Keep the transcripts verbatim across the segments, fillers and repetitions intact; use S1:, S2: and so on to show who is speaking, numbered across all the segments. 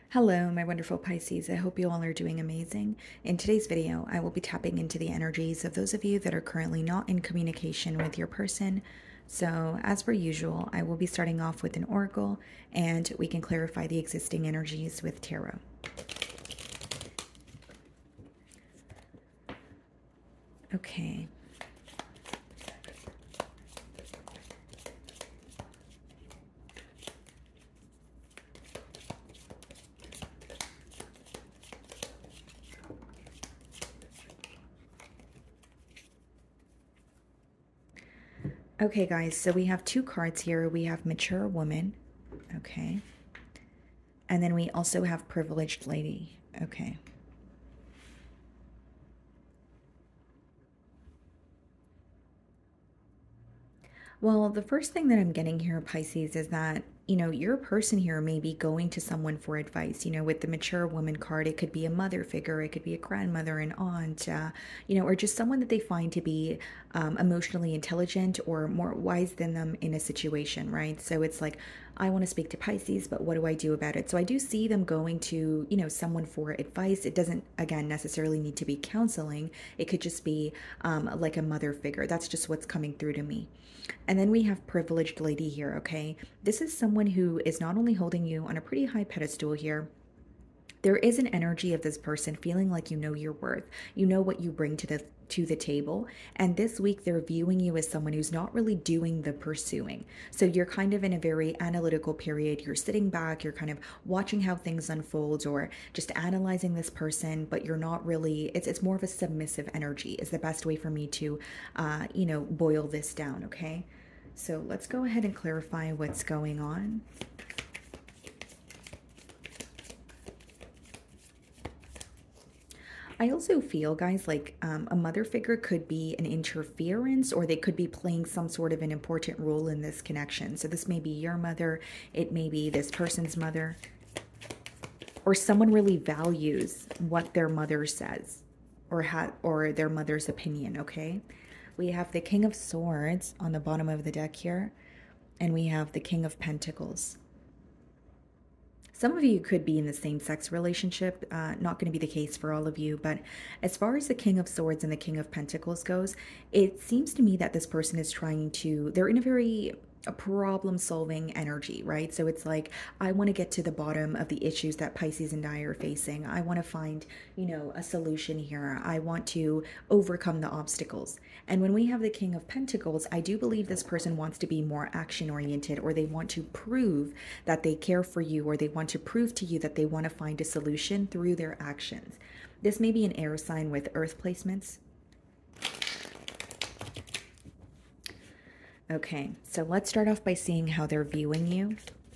S1: Hello, my wonderful Pisces. I hope you all are doing amazing. In today's video, I will be tapping into the energies of those of you that are currently not in communication with your person. So, as per usual, I will be starting off with an oracle and we can clarify the existing energies with tarot. Okay. Okay, guys, so we have two cards here. We have mature woman, okay, and then we also have privileged lady, okay. Well, the first thing that I'm getting here, Pisces, is that, you know, your person here may be going to someone for advice. You know, with the mature woman card, it could be a mother figure, it could be a grandmother, an aunt, uh, you know, or just someone that they find to be um, emotionally intelligent or more wise than them in a situation, right? So it's like, I want to speak to Pisces, but what do I do about it? So I do see them going to, you know, someone for advice. It doesn't, again, necessarily need to be counseling. It could just be um, like a mother figure. That's just what's coming through to me. And then we have privileged lady here, okay? This is someone who is not only holding you on a pretty high pedestal here, there is an energy of this person feeling like you know your worth. You know what you bring to the to the table. And this week they're viewing you as someone who's not really doing the pursuing. So you're kind of in a very analytical period. You're sitting back, you're kind of watching how things unfold or just analyzing this person, but you're not really, it's it's more of a submissive energy is the best way for me to uh, you know, boil this down, okay? So let's go ahead and clarify what's going on. I also feel, guys, like um, a mother figure could be an interference or they could be playing some sort of an important role in this connection. So this may be your mother, it may be this person's mother, or someone really values what their mother says or, ha or their mother's opinion, okay? We have the King of Swords on the bottom of the deck here, and we have the King of Pentacles. Some of you could be in the same-sex relationship, uh, not going to be the case for all of you, but as far as the King of Swords and the King of Pentacles goes, it seems to me that this person is trying to, they're in a very a problem-solving energy, right? So it's like, I want to get to the bottom of the issues that Pisces and I are facing. I want to find, you know, a solution here. I want to overcome the obstacles. And when we have the King of Pentacles, I do believe this person wants to be more action-oriented, or they want to prove that they care for you, or they want to prove to you that they want to find a solution through their actions. This may be an air sign with earth placements. Okay, so let's start off by seeing how they're viewing you.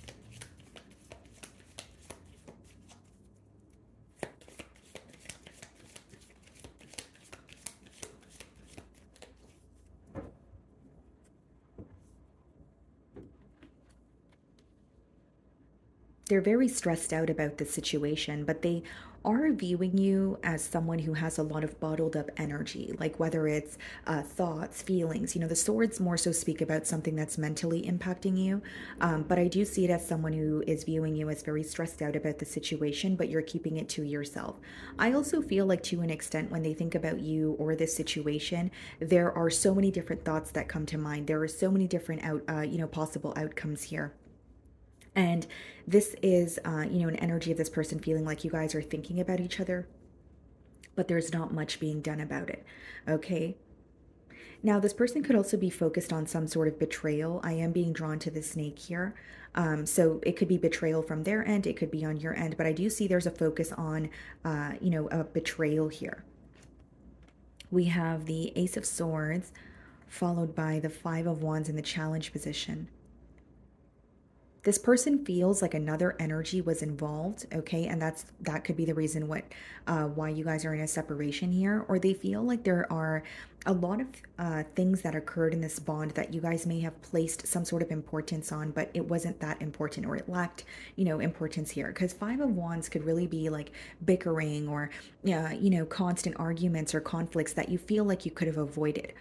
S1: They're very stressed out about the situation, but they are viewing you as someone who has a lot of bottled up energy, like whether it's uh, thoughts, feelings. You know, the swords more so speak about something that's mentally impacting you, um, but I do see it as someone who is viewing you as very stressed out about the situation, but you're keeping it to yourself. I also feel like, to an extent, when they think about you or this situation, there are so many different thoughts that come to mind. There are so many different out, uh, you know, possible outcomes here. And this is, uh, you know, an energy of this person feeling like you guys are thinking about each other, but there's not much being done about it, okay? Now, this person could also be focused on some sort of betrayal. I am being drawn to the snake here. Um, so it could be betrayal from their end, it could be on your end, but I do see there's a focus on, uh, you know, a betrayal here. We have the Ace of Swords, followed by the Five of Wands in the challenge position. This person feels like another energy was involved, okay? And that's that could be the reason what uh, why you guys are in a separation here. Or they feel like there are a lot of uh, things that occurred in this bond that you guys may have placed some sort of importance on, but it wasn't that important, or it lacked, you know, importance here. Because Five of Wands could really be like bickering or, uh, you know, constant arguments or conflicts that you feel like you could have avoided.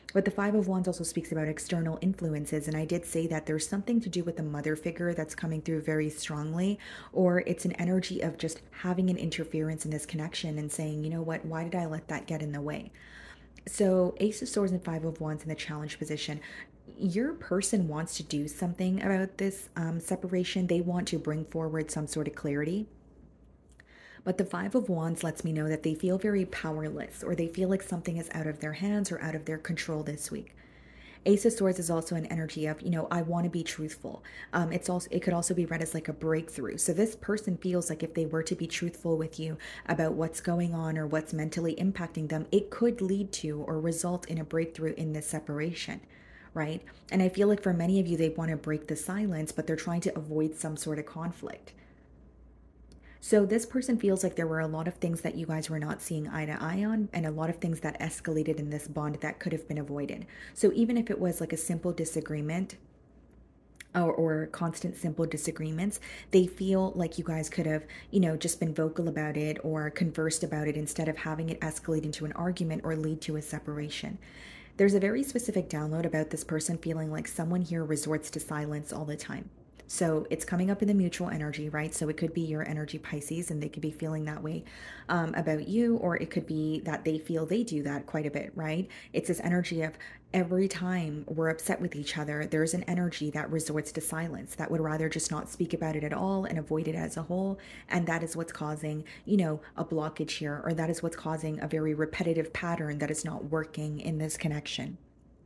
S1: But the Five of Wands also speaks about external influences. And I did say that there's something to do with the mother figure that's coming through very strongly, or it's an energy of just having an interference in this connection and saying, you know what, why did I let that get in the way? So, Ace of Swords and Five of Wands in the challenge position. Your person wants to do something about this um, separation. They want to bring forward some sort of clarity. But the Five of Wands lets me know that they feel very powerless, or they feel like something is out of their hands or out of their control this week. Ace of Swords is also an energy of, you know, I want to be truthful. Um, it's also, it could also be read as like a breakthrough. So this person feels like if they were to be truthful with you about what's going on or what's mentally impacting them, it could lead to or result in a breakthrough in this separation, right? And I feel like for many of you, they want to break the silence, but they're trying to avoid some sort of conflict. So this person feels like there were a lot of things that you guys were not seeing eye to eye on, and a lot of things that escalated in this bond that could have been avoided. So even if it was like a simple disagreement, or, or constant simple disagreements, they feel like you guys could have, you know, just been vocal about it or conversed about it instead of having it escalate into an argument or lead to a separation. There's a very specific download about this person feeling like someone here resorts to silence all the time. So it's coming up in the mutual energy, right? So it could be your energy Pisces, and they could be feeling that way um, about you, or it could be that they feel they do that quite a bit, right? It's this energy of every time we're upset with each other, there's an energy that resorts to silence, that would rather just not speak about it at all and avoid it as a whole. And that is what's causing, you know, a blockage here, or that is what's causing a very repetitive pattern that is not working in this connection.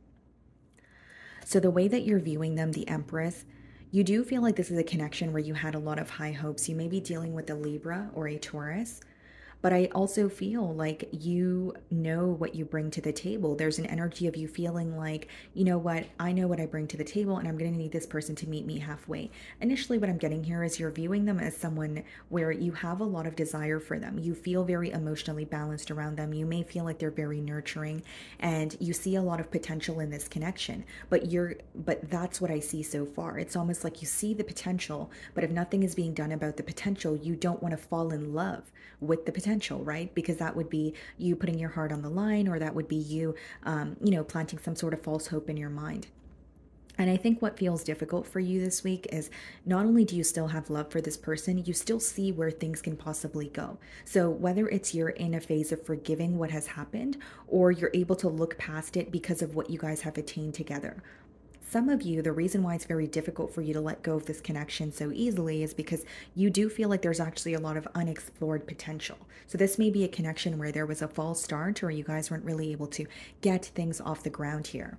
S1: So the way that you're viewing them, the Empress, you do feel like this is a connection where you had a lot of high hopes. You may be dealing with a Libra or a Taurus, but I also feel like you know what you bring to the table. There's an energy of you feeling like, you know what, I know what I bring to the table, and I'm going to need this person to meet me halfway. Initially, what I'm getting here is you're viewing them as someone where you have a lot of desire for them. You feel very emotionally balanced around them. You may feel like they're very nurturing, and you see a lot of potential in this connection. But you're, but that's what I see so far. It's almost like you see the potential, but if nothing is being done about the potential, you don't want to fall in love with the potential. Right? Because that would be you putting your heart on the line, or that would be you, um, you know, planting some sort of false hope in your mind. And I think what feels difficult for you this week is not only do you still have love for this person, you still see where things can possibly go. So whether it's you're in a phase of forgiving what has happened, or you're able to look past it because of what you guys have attained together. Some of you, the reason why it's very difficult for you to let go of this connection so easily is because you do feel like there's actually a lot of unexplored potential. So this may be a connection where there was a false start, or you guys weren't really able to get things off the ground here.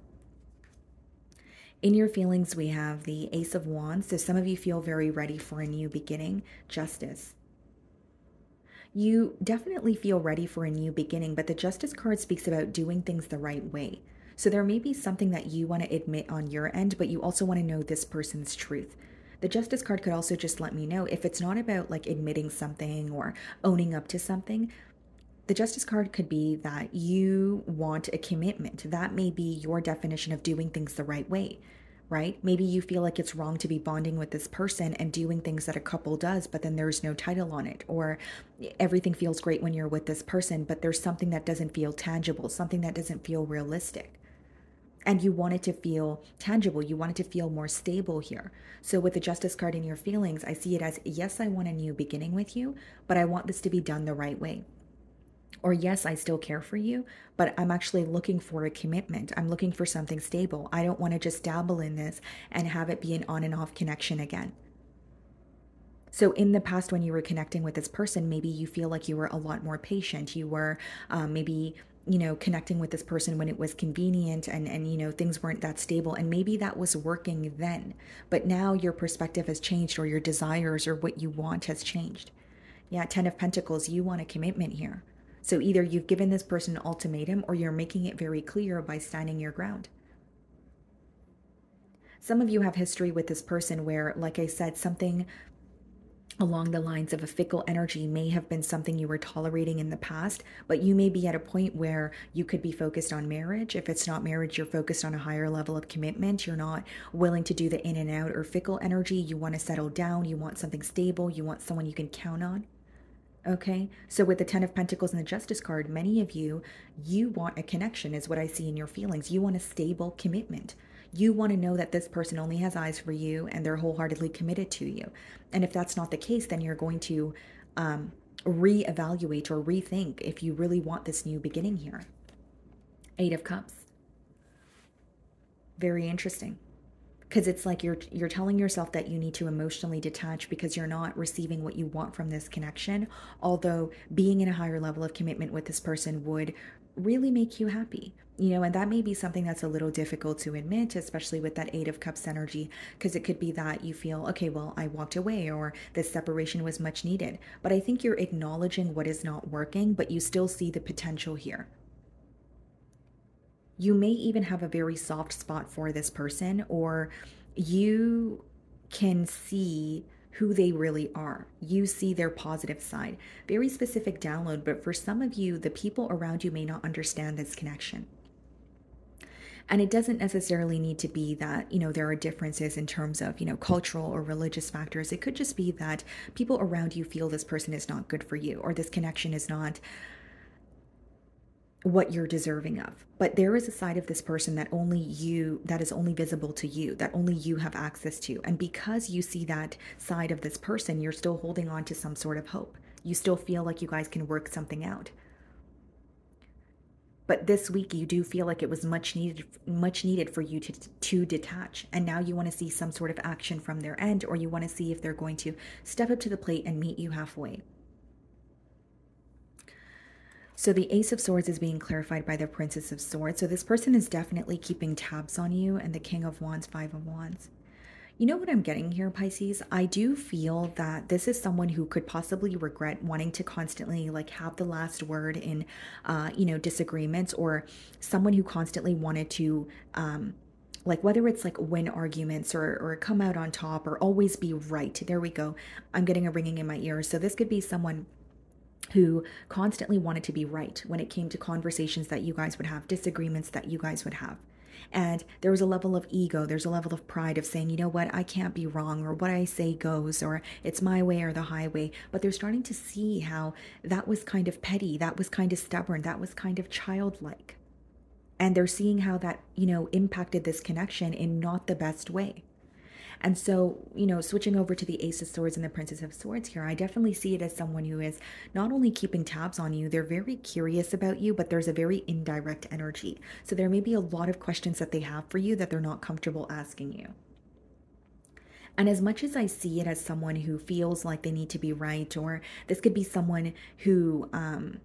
S1: In your feelings, we have the Ace of Wands. So some of you feel very ready for a new beginning. Justice. You definitely feel ready for a new beginning, but the Justice card speaks about doing things the right way. So there may be something that you want to admit on your end, but you also want to know this person's truth. The Justice card could also just let me know if it's not about like admitting something or owning up to something. The Justice card could be that you want a commitment. That may be your definition of doing things the right way, right? Maybe you feel like it's wrong to be bonding with this person and doing things that a couple does, but then there's no title on it. Or everything feels great when you're with this person, but there's something that doesn't feel tangible, something that doesn't feel realistic. And you want it to feel tangible. You want it to feel more stable here. So with the Justice card in your feelings, I see it as, yes, I want a new beginning with you, but I want this to be done the right way. Or yes, I still care for you, but I'm actually looking for a commitment. I'm looking for something stable. I don't want to just dabble in this and have it be an on and off connection again. So in the past, when you were connecting with this person, maybe you feel like you were a lot more patient. You were um, maybe you know, connecting with this person when it was convenient, and, and, you know, things weren't that stable. And maybe that was working then, but now your perspective has changed, or your desires or what you want has changed. Yeah, Ten of Pentacles, you want a commitment here. So either you've given this person an ultimatum, or you're making it very clear by standing your ground. Some of you have history with this person where, like I said, something along the lines of a fickle energy may have been something you were tolerating in the past, but you may be at a point where you could be focused on marriage. If it's not marriage, you're focused on a higher level of commitment. You're not willing to do the in and out or fickle energy. You want to settle down. You want something stable. You want someone you can count on. Okay, so with the Ten of Pentacles and the Justice card, many of you, you want a connection, is what I see in your feelings. You want a stable commitment. You want to know that this person only has eyes for you and they're wholeheartedly committed to you. And if that's not the case, then you're going to um, reevaluate or rethink if you really want this new beginning here. Eight of Cups. Very interesting. Because it's like you're you're telling yourself that you need to emotionally detach because you're not receiving what you want from this connection, although being in a higher level of commitment with this person would really make you happy. You know, and that may be something that's a little difficult to admit, especially with that Eight of Cups energy, because it could be that you feel, okay, well, I walked away, or this separation was much needed. But I think you're acknowledging what is not working, but you still see the potential here. You may even have a very soft spot for this person, or you can see who they really are. You see their positive side. Very specific download, but for some of you, the people around you may not understand this connection. And it doesn't necessarily need to be that, you know, there are differences in terms of, you know, cultural or religious factors. It could just be that people around you feel this person is not good for you, or this connection is not what you're deserving of. But there is a side of this person that only you, that is only visible to you, that only you have access to. And because you see that side of this person, you're still holding on to some sort of hope. You still feel like you guys can work something out. But this week you do feel like it was much needed, much needed for you to, to detach. And now you want to see some sort of action from their end, or you want to see if they're going to step up to the plate and meet you halfway. So the Ace of Swords is being clarified by the Princess of Swords. So this person is definitely keeping tabs on you, and the King of Wands, Five of Wands. You know what I'm getting here, Pisces? I do feel that this is someone who could possibly regret wanting to constantly like have the last word in, uh, you know, disagreements, or someone who constantly wanted to, um, like whether it's like win arguments, or, or come out on top, or always be right. There we go. I'm getting a ringing in my ears. So this could be someone who constantly wanted to be right when it came to conversations that you guys would have, disagreements that you guys would have. And there was a level of ego, there's a level of pride of saying, you know what, I can't be wrong, or what I say goes, or it's my way or the highway. But they're starting to see how that was kind of petty, that was kind of stubborn, that was kind of childlike. And they're seeing how that, you know, impacted this connection in not the best way. And so, you know, switching over to the Ace of Swords and the Princess of Swords here, I definitely see it as someone who is not only keeping tabs on you, they're very curious about you, but there's a very indirect energy. So there may be a lot of questions that they have for you that they're not comfortable asking you. And as much as I see it as someone who feels like they need to be right, or this could be someone who, um,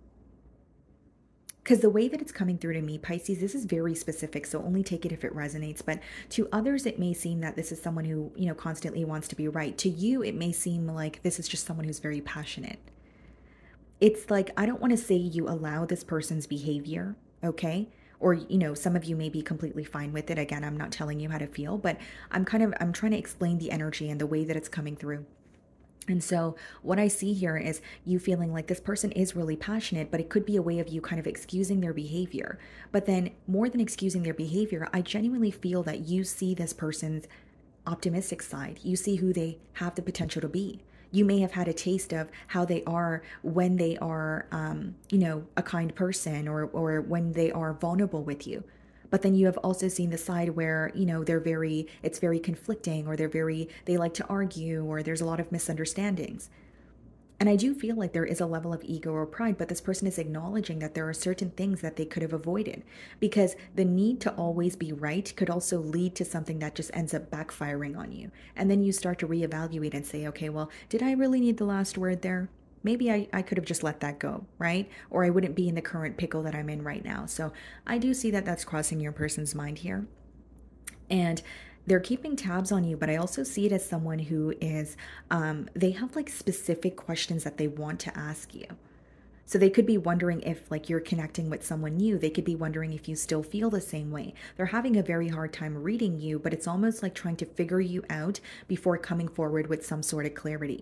S1: because the way that it's coming through to me, Pisces, this is very specific, so only take it if it resonates. But to others, it may seem that this is someone who, you know, constantly wants to be right. To you, it may seem like this is just someone who's very passionate. It's like, I don't want to say you allow this person's behavior, okay? Or, you know, some of you may be completely fine with it. Again, I'm not telling you how to feel, but I'm kind of, I'm trying to explain the energy and the way that it's coming through. And so what I see here is you feeling like this person is really passionate, but it could be a way of you kind of excusing their behavior. But then more than excusing their behavior, I genuinely feel that you see this person's optimistic side. You see who they have the potential to be. You may have had a taste of how they are when they are, um, you know, a kind person, or, or when they are vulnerable with you. But then you have also seen the side where, you know, they're very, it's very conflicting, or they're very, they like to argue, or there's a lot of misunderstandings. And I do feel like there is a level of ego or pride, but this person is acknowledging that there are certain things that they could have avoided, because the need to always be right could also lead to something that just ends up backfiring on you. And then you start to reevaluate and say, okay, well, did I really need the last word there? Maybe I, I could have just let that go, right? Or I wouldn't be in the current pickle that I'm in right now. So I do see that that's crossing your person's mind here. And they're keeping tabs on you, but I also see it as someone who is, um, they have like specific questions that they want to ask you. So they could be wondering if like you're connecting with someone new. They could be wondering if you still feel the same way. They're having a very hard time reading you, but it's almost like trying to figure you out before coming forward with some sort of clarity.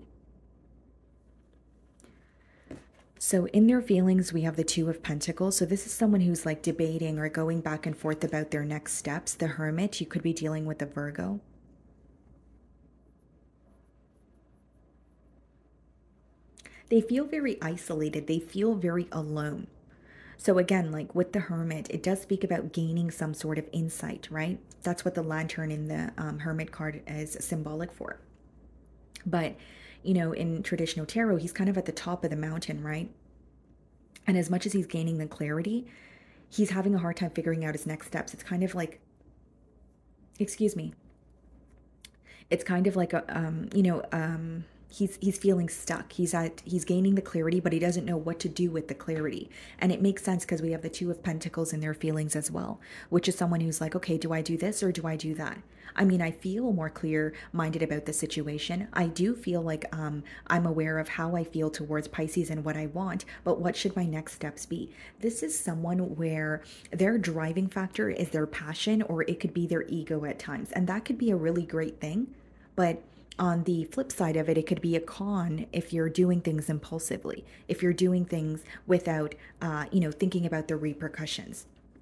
S1: So in their feelings, we have the Two of Pentacles. So this is someone who's like debating or going back and forth about their next steps. The Hermit, you could be dealing with a Virgo. They feel very isolated. They feel very alone. So again, like with the Hermit, it does speak about gaining some sort of insight, right? That's what the lantern in the um, Hermit card is symbolic for. But, you know, in traditional tarot, he's kind of at the top of the mountain, right? And as much as he's gaining the clarity, he's having a hard time figuring out his next steps. It's kind of like, excuse me, it's kind of like a, um, you know, um, he's he's feeling stuck. He's at he's gaining the clarity, but he doesn't know what to do with the clarity. And it makes sense because we have the Two of Pentacles in their feelings as well, which is someone who's like, okay, do I do this or do I do that? I mean, I feel more clear-minded about the situation. I do feel like um, I'm aware of how I feel towards Pisces and what I want, but what should my next steps be? This is someone where their driving factor is their passion, or it could be their ego at times. And that could be a really great thing, but on the flip side of it, it could be a con if you're doing things impulsively, if you're doing things without, uh, you know, thinking about the repercussions.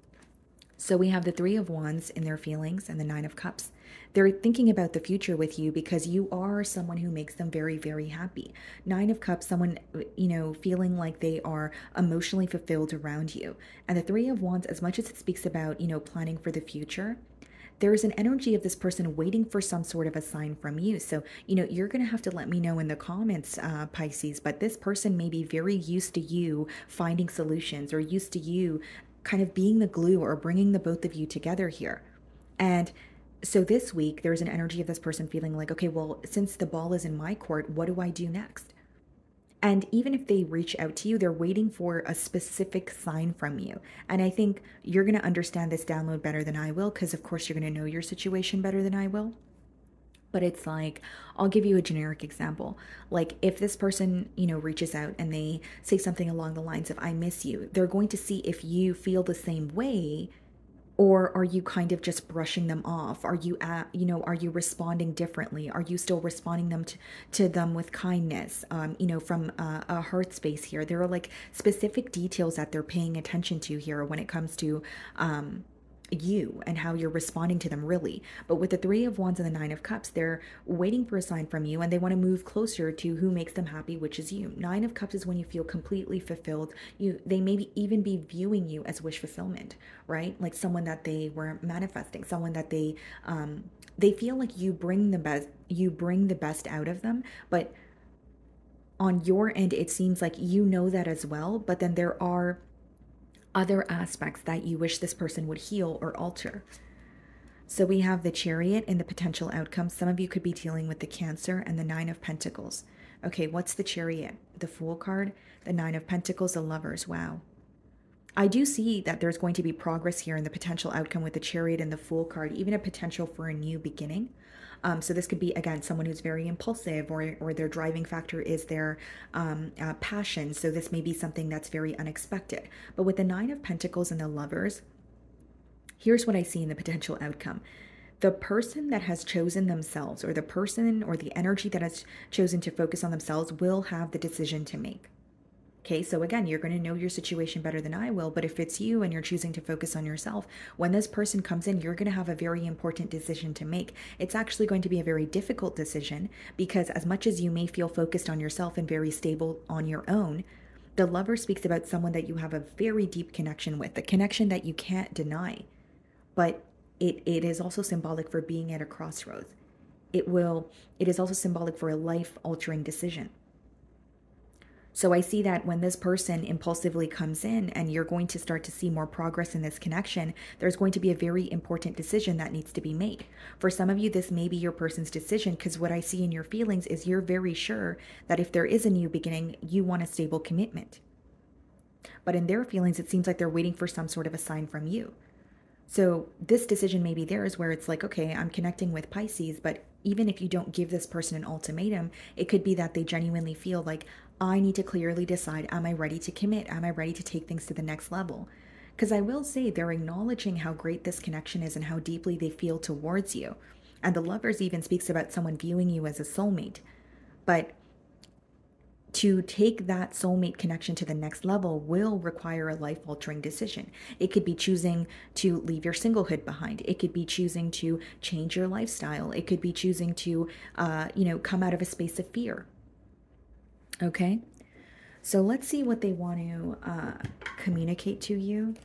S1: So we have the Three of Wands in their feelings and the Nine of Cups. They're thinking about the future with you because you are someone who makes them very, very happy. Nine of Cups, someone, you know, feeling like they are emotionally fulfilled around you. And the Three of Wands, as much as it speaks about, you know, planning for the future, there is an energy of this person waiting for some sort of a sign from you. So, you know, you're going to have to let me know in the comments, uh, Pisces, but this person may be very used to you finding solutions, or used to you kind of being the glue or bringing the both of you together here. And so this week, there's an energy of this person feeling like, okay, well, since the ball is in my court, what do I do next? And even if they reach out to you, they're waiting for a specific sign from you. And I think you're going to understand this download better than I will, because of course you're going to know your situation better than I will. But it's like, I'll give you a generic example. Like if this person, you know, reaches out and they say something along the lines of, I miss you, they're going to see if you feel the same way. Or are you kind of just brushing them off? Are you, at, you know, are you responding differently? Are you still responding them to, to them with kindness? Um, you know, from a, a heart space here, there are like specific details that they're paying attention to here when it comes to um, you and how you're responding to them, really. But with the Three of Wands and the Nine of Cups, they're waiting for a sign from you, and they want to move closer to who makes them happy, which is you. Nine of Cups is when you feel completely fulfilled. You they maybe even be viewing you as wish fulfillment, right? Like someone that they were manifesting, someone that they um they feel like you bring the best you bring the best out of them. But on your end, it seems like you know that as well, but then there are other aspects that you wish this person would heal or alter. So we have the Chariot and the potential outcomes. Some of you could be dealing with the Cancer and the Nine of Pentacles. Okay, what's the Chariot? The Fool card, the Nine of Pentacles, the Lovers. Wow. I do see that there's going to be progress here in the potential outcome with the Chariot and the Fool card, even a potential for a new beginning. Um, so this could be, again, someone who's very impulsive, or, or their driving factor is their um, uh, passion. So this may be something that's very unexpected. But with the Nine of Pentacles and the Lovers, here's what I see in the potential outcome. The person that has chosen themselves, or the person or the energy that has chosen to focus on themselves, will have the decision to make. Okay, so again, you're going to know your situation better than I will, but if it's you and you're choosing to focus on yourself, when this person comes in, you're going to have a very important decision to make. It's actually going to be a very difficult decision, because as much as you may feel focused on yourself and very stable on your own, the Lover speaks about someone that you have a very deep connection with, a connection that you can't deny. But it, it is also symbolic for being at a crossroads. It will, it is also symbolic for a life-altering decision. So I see that when this person impulsively comes in and you're going to start to see more progress in this connection, there's going to be a very important decision that needs to be made. For some of you, this may be your person's decision, because what I see in your feelings is you're very sure that if there is a new beginning, you want a stable commitment. But in their feelings, it seems like they're waiting for some sort of a sign from you. So this decision may be theirs, where it's like, okay, I'm connecting with Pisces, but even if you don't give this person an ultimatum, it could be that they genuinely feel like, I need to clearly decide, am I ready to commit? Am I ready to take things to the next level? Because I will say they're acknowledging how great this connection is and how deeply they feel towards you. And the Lovers even speaks about someone viewing you as a soulmate. But to take that soulmate connection to the next level will require a life-altering decision. It could be choosing to leave your singlehood behind. It could be choosing to change your lifestyle. It could be choosing to, uh, you know, come out of a space of fear. Okay? So let's see what they want to uh, communicate to you.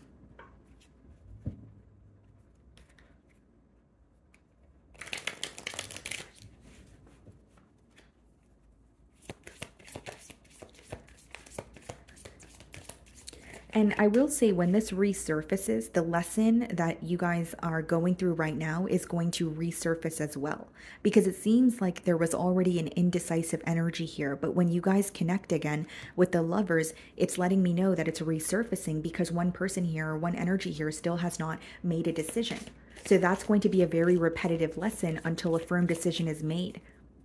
S1: And I will say, when this resurfaces, the lesson that you guys are going through right now is going to resurface as well. Because it seems like there was already an indecisive energy here. But when you guys connect again with the lovers, it's letting me know that it's resurfacing because one person here or one energy here still has not made a decision. So that's going to be a very repetitive lesson until a firm decision is made.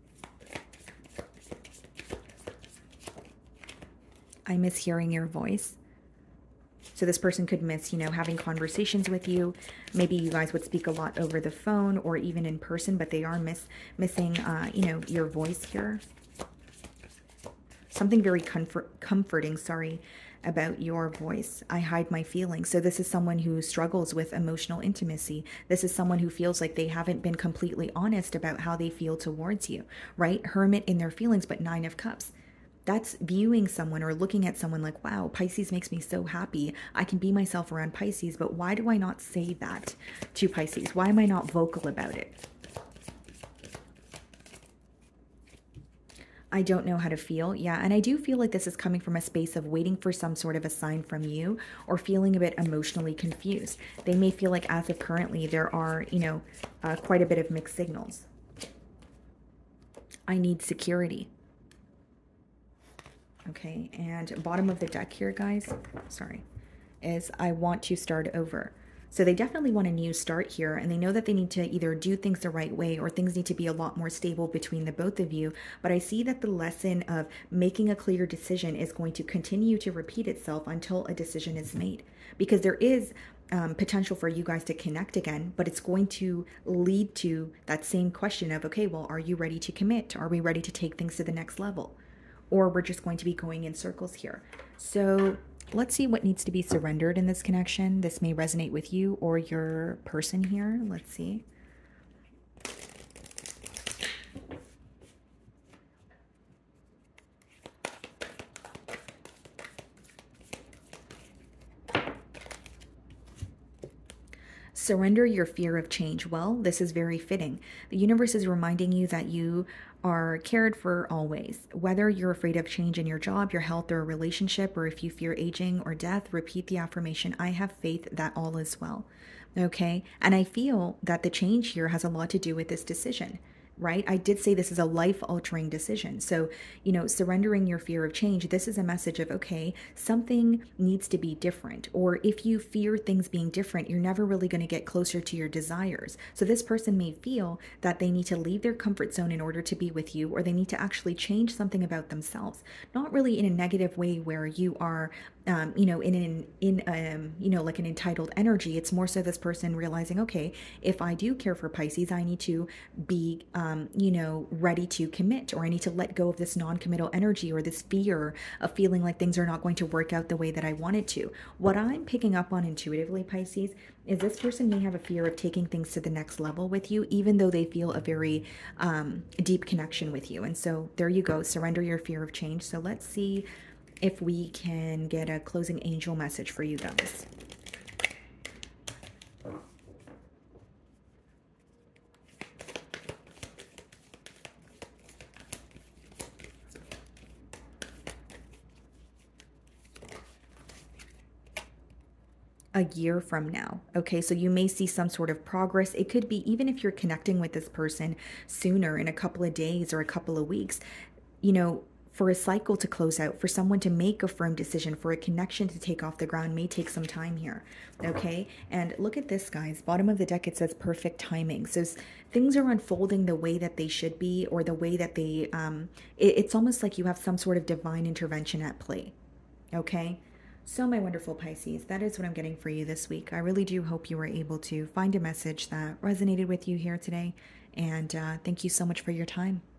S1: I miss hearing your voice. So this person could miss, you know, having conversations with you. Maybe you guys would speak a lot over the phone or even in person, but they are miss missing, uh, you know, your voice here. Something very comfort comforting, sorry, about your voice. I hide my feelings. So this is someone who struggles with emotional intimacy. This is someone who feels like they haven't been completely honest about how they feel towards you, right? Hermit in their feelings, but Nine of Cups. That's viewing someone or looking at someone like, wow, Pisces makes me so happy. I can be myself around Pisces, but why do I not say that to Pisces? Why am I not vocal about it? I don't know how to feel. Yeah, and I do feel like this is coming from a space of waiting for some sort of a sign from you or feeling a bit emotionally confused. They may feel like as of currently there are, you know, uh, quite a bit of mixed signals. I need security. Okay, and bottom of the deck here, guys, sorry, is I want to start over. So they definitely want a new start here, and they know that they need to either do things the right way or things need to be a lot more stable between the both of you. But I see that the lesson of making a clear decision is going to continue to repeat itself until a decision is made. Because there is um, potential for you guys to connect again, but it's going to lead to that same question of, okay, well, are you ready to commit? Are we ready to take things to the next level? Or we're just going to be going in circles here. So let's see what needs to be surrendered in this connection. This may resonate with you or your person here. Let's see. Surrender your fear of change. Well, this is very fitting. The universe is reminding you that you are cared for always. Whether you're afraid of change in your job, your health, or a relationship, or if you fear aging or death, repeat the affirmation, I have faith that all is well. Okay? And I feel that the change here has a lot to do with this decision. Right? I did say this is a life-altering decision. So, you know, surrendering your fear of change, this is a message of, okay, something needs to be different. Or if you fear things being different, you're never really going to get closer to your desires. So this person may feel that they need to leave their comfort zone in order to be with you, or they need to actually change something about themselves. Not really in a negative way where you are Um, you know, in an, in, um, you know, like an entitled energy. It's more so this person realizing, okay, if I do care for Pisces, I need to be, um, you know, ready to commit, or I need to let go of this non-committal energy or this fear of feeling like things are not going to work out the way that I wanted to. What I'm picking up on intuitively, Pisces, is this person may have a fear of taking things to the next level with you, even though they feel a very um, deep connection with you. And so there you go. Surrender your fear of change. So let's see if we can get a closing angel message for you guys. A year from now. Okay, so you may see some sort of progress. It could be even if you're connecting with this person sooner, in a couple of days or a couple of weeks, you know, for a cycle to close out, for someone to make a firm decision, for a connection to take off the ground may take some time here, okay? And look at this, guys. Bottom of the deck, it says perfect timing. So things are unfolding the way that they should be, or the way that they, um, it, it's almost like you have some sort of divine intervention at play, okay? So my wonderful Pisces, that is what I'm getting for you this week. I really do hope you were able to find a message that resonated with you here today. And uh, thank you so much for your time.